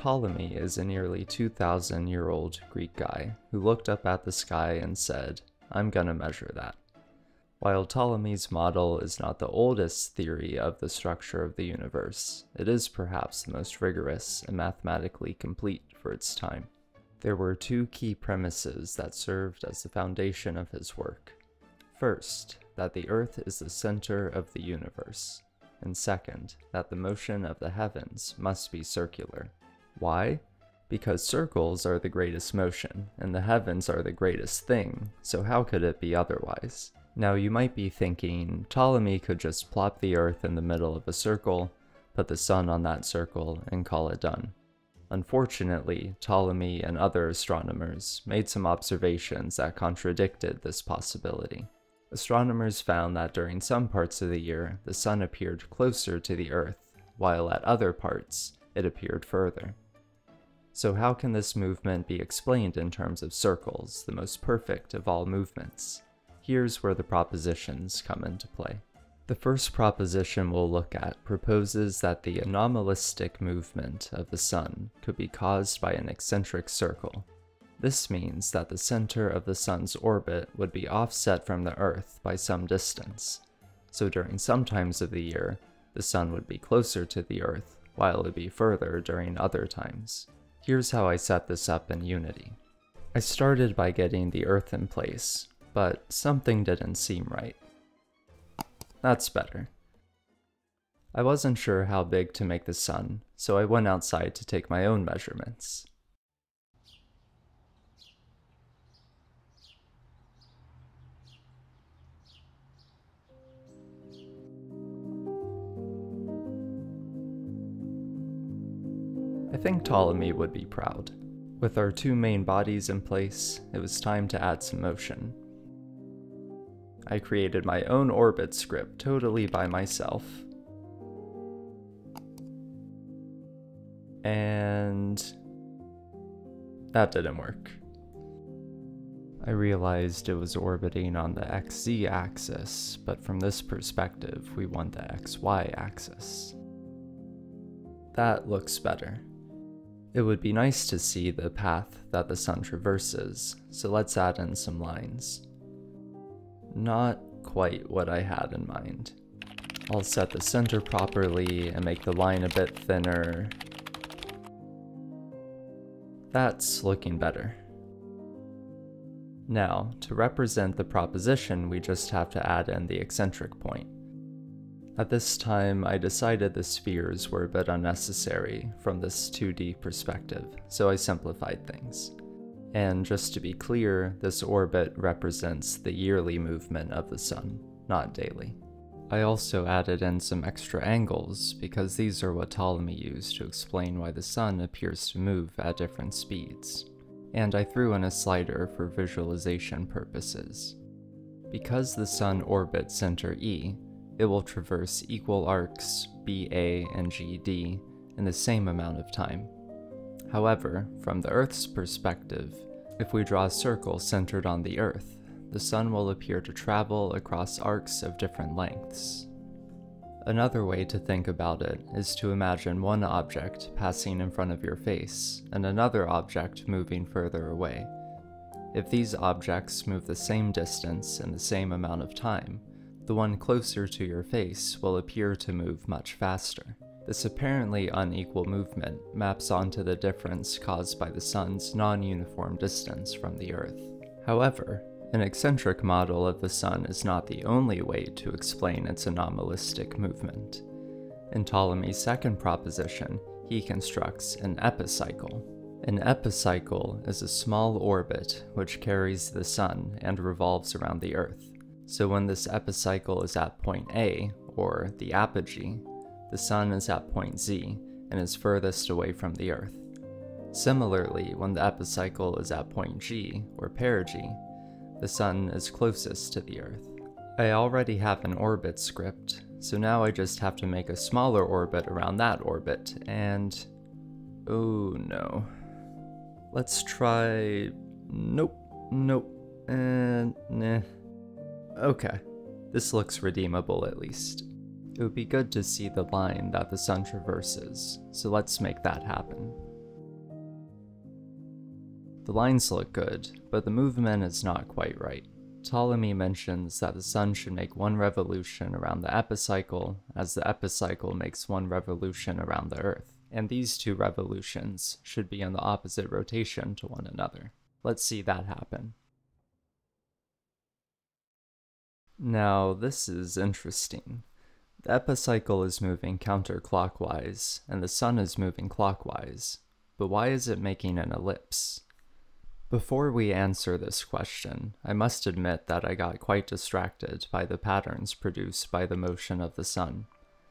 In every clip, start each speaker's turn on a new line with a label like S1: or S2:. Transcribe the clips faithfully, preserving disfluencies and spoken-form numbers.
S1: Ptolemy is a nearly two thousand year old Greek guy who looked up at the sky and said, "I'm gonna measure that." While Ptolemy's model is not the oldest theory of the structure of the universe, it is perhaps the most rigorous and mathematically complete for its time. There were two key premises that served as the foundation of his work. First, that the Earth is the center of the universe, and second, that the motion of the heavens must be circular. Why? Because circles are the greatest motion, and the heavens are the greatest thing, so how could it be otherwise? Now you might be thinking, Ptolemy could just plop the Earth in the middle of a circle, put the sun on that circle, and call it done. Unfortunately, Ptolemy and other astronomers made some observations that contradicted this possibility. Astronomers found that during some parts of the year, the sun appeared closer to the Earth, while at other parts, it appeared further. So how can this movement be explained in terms of circles, the most perfect of all movements? Here's where the propositions come into play. The first proposition we'll look at proposes that the anomalistic movement of the sun could be caused by an eccentric circle. This means that the center of the sun's orbit would be offset from the Earth by some distance. So during some times of the year, the sun would be closer to the Earth, while it would be further during other times. Here's how I set this up in Unity. I started by getting the Earth in place, but something didn't seem right. That's better. I wasn't sure how big to make the sun, so I went outside to take my own measurements. I think Ptolemy would be proud. With our two main bodies in place, it was time to add some motion. I created my own orbit script totally by myself. And that didn't work. I realized it was orbiting on the X Z axis, but from this perspective, we want the X Y axis. That looks better. It would be nice to see the path that the sun traverses, so let's add in some lines. Not quite what I had in mind. I'll set the center properly and make the line a bit thinner. That's looking better. Now, to represent the proposition, we just have to add in the eccentric point. At this time, I decided the spheres were a bit unnecessary from this two D perspective, so I simplified things. And just to be clear, this orbit represents the yearly movement of the sun, not daily. I also added in some extra angles because these are what Ptolemy used to explain why the sun appears to move at different speeds. And I threw in a slider for visualization purposes. Because the sun orbits center E, it will traverse equal arcs B A and G D in the same amount of time. However, from the Earth's perspective, if we draw a circle centered on the Earth, the sun will appear to travel across arcs of different lengths. Another way to think about it is to imagine one object passing in front of your face and another object moving further away. If these objects move the same distance in the same amount of time, the one closer to your face will appear to move much faster. This apparently unequal movement maps onto the difference caused by the sun's non-uniform distance from the Earth. However, an eccentric model of the sun is not the only way to explain its anomalistic movement. In Ptolemy's second proposition, he constructs an epicycle. An epicycle is a small orbit which carries the sun and revolves around the Earth. So when this epicycle is at point A, or the apogee, the sun is at point Z and is furthest away from the Earth. Similarly, when the epicycle is at point G, or perigee, the sun is closest to the Earth. I already have an orbit script, so now I just have to make a smaller orbit around that orbit, and... oh no. Let's try... nope, nope, and nah. Okay, this looks redeemable at least. It would be good to see the line that the sun traverses, so let's make that happen. The lines look good, but the movement is not quite right. Ptolemy mentions that the sun should make one revolution around the epicycle, as the epicycle makes one revolution around the Earth, and these two revolutions should be in the opposite rotation to one another. Let's see that happen. Now, this is interesting. The epicycle is moving counterclockwise, and the sun is moving clockwise, but why is it making an ellipse? Before we answer this question, I must admit that I got quite distracted by the patterns produced by the motion of the sun.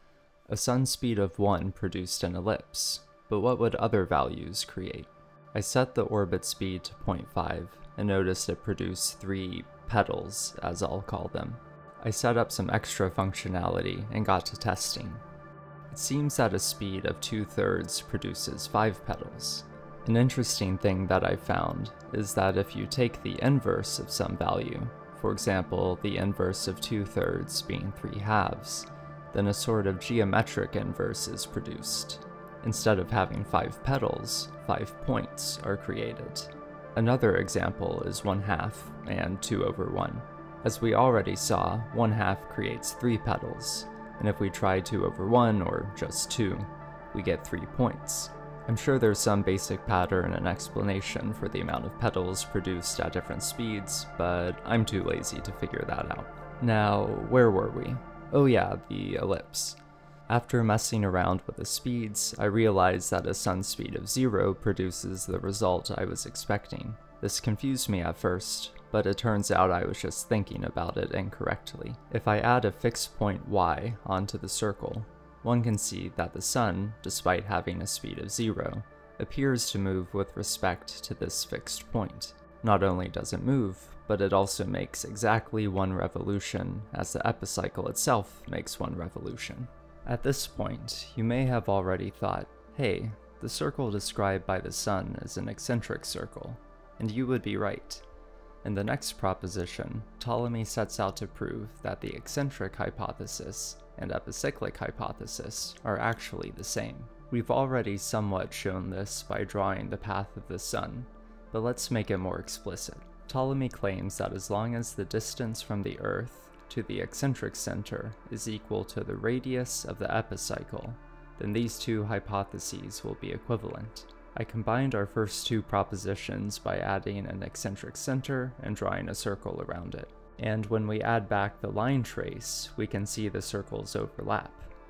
S1: A sun speed of one produced an ellipse, but what would other values create? I set the orbit speed to zero point five and noticed it produced three petals, as I'll call them. I set up some extra functionality and got to testing. It seems that a speed of two-thirds produces five petals. An interesting thing that I found is that if you take the inverse of some value, for example the inverse of two-thirds being three halves, then a sort of geometric inverse is produced. Instead of having five petals, five points are created. Another example is one half and two over one. As we already saw, one half creates three petals, and if we try two over one or just two, we get three points. I'm sure there's some basic pattern and explanation for the amount of petals produced at different speeds, but I'm too lazy to figure that out. Now, where were we? Oh yeah, the ellipse. After messing around with the speeds, I realized that a sun speed of zero produces the result I was expecting. This confused me at first, but it turns out I was just thinking about it incorrectly. If I add a fixed point y onto the circle, one can see that the sun, despite having a speed of zero, appears to move with respect to this fixed point. Not only does it move, but it also makes exactly one revolution, as the epicycle itself makes one revolution. At this point, you may have already thought, hey, the circle described by the sun is an eccentric circle, and you would be right. In the next proposition, Ptolemy sets out to prove that the eccentric hypothesis and epicyclic hypothesis are actually the same. We've already somewhat shown this by drawing the path of the sun, but let's make it more explicit. Ptolemy claims that as long as the distance from the Earth to the eccentric center is equal to the radius of the epicycle, then these two hypotheses will be equivalent. I combined our first two propositions by adding an eccentric center and drawing a circle around it. And when we add back the line trace, we can see the circles overlap.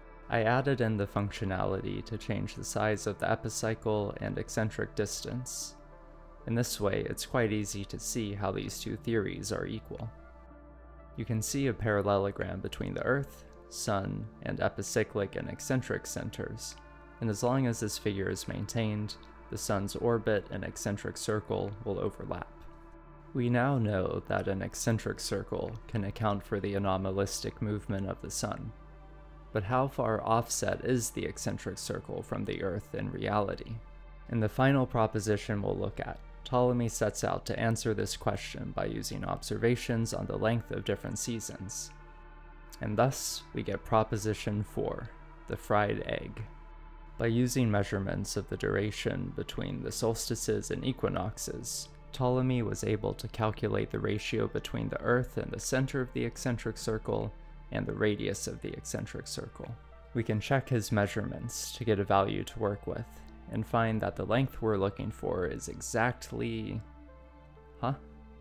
S1: I added in the functionality to change the size of the epicycle and eccentric distance. In this way, it's quite easy to see how these two theories are equal. You can see a parallelogram between the Earth, Sun, and epicyclic and eccentric centers, and as long as this figure is maintained, the Sun's orbit and eccentric circle will overlap. We now know that an eccentric circle can account for the anomalistic movement of the Sun. But how far offset is the eccentric circle from the Earth in reality? In the final proposition we'll look at, Ptolemy sets out to answer this question by using observations on the length of different seasons. And thus, we get proposition four, the fried egg. By using measurements of the duration between the solstices and equinoxes, Ptolemy was able to calculate the ratio between the Earth and the center of the eccentric circle and the radius of the eccentric circle. We can check his measurements to get a value to work with, and find that the length we're looking for is exactly... Huh?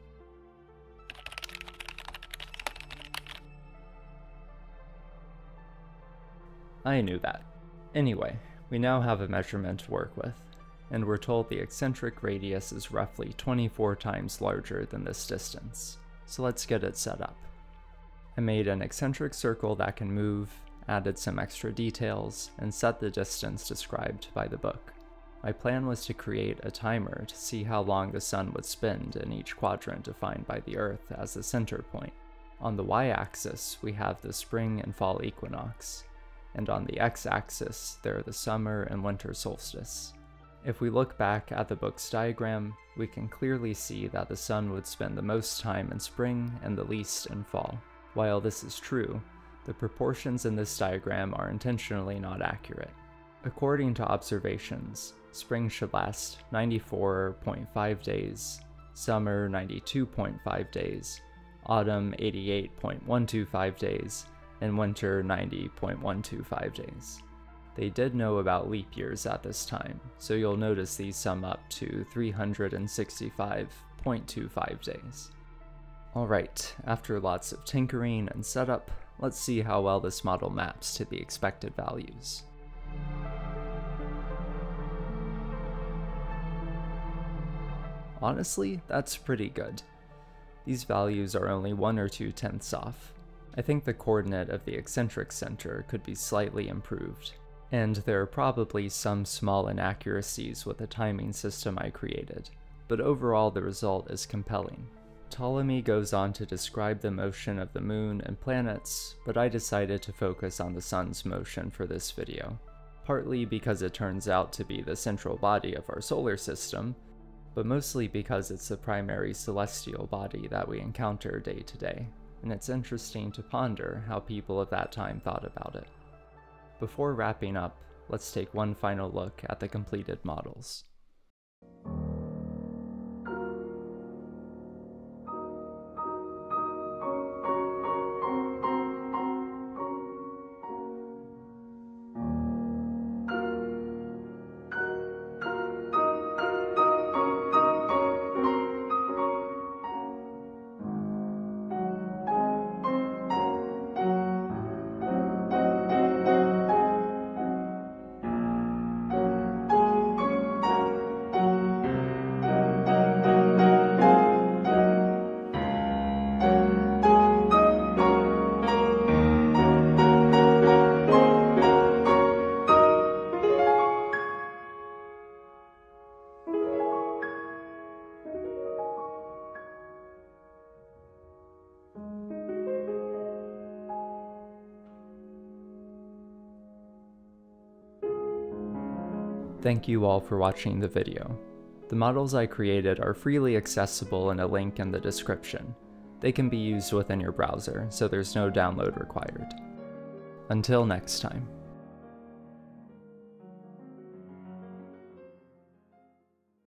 S1: I knew that. Anyway, we now have a measurement to work with, and we're told the eccentric radius is roughly twenty-four times larger than this distance. So let's get it set up. I made an eccentric circle that can move, added some extra details, and set the distance described by the book. My plan was to create a timer to see how long the sun would spend in each quadrant defined by the Earth as the center point. On the y-axis, we have the spring and fall equinox, and on the x-axis, there are the summer and winter solstice. If we look back at the book's diagram, we can clearly see that the sun would spend the most time in spring and the least in fall. While this is true, the proportions in this diagram are intentionally not accurate. According to observations, spring should last ninety-four point five days, summer ninety-two point five days, autumn eighty-eight point one two five days, and winter ninety point one two five days. They did know about leap years at this time, so you'll notice these sum up to three hundred sixty-five point two five days. Alright, after lots of tinkering and setup, let's see how well this model maps to the expected values. Honestly, that's pretty good. These values are only one or two tenths off. I think the coordinate of the eccentric center could be slightly improved, and there are probably some small inaccuracies with the timing system I created, but overall the result is compelling. Ptolemy goes on to describe the motion of the moon and planets, but I decided to focus on the sun's motion for this video, partly because it turns out to be the central body of our solar system, but mostly because it's the primary celestial body that we encounter day to day, and it's interesting to ponder how people of that time thought about it. Before wrapping up, let's take one final look at the completed models. Thank you all for watching the video. The models I created are freely accessible in a link in the description. They can be used within your browser, so there's no download required. Until next time.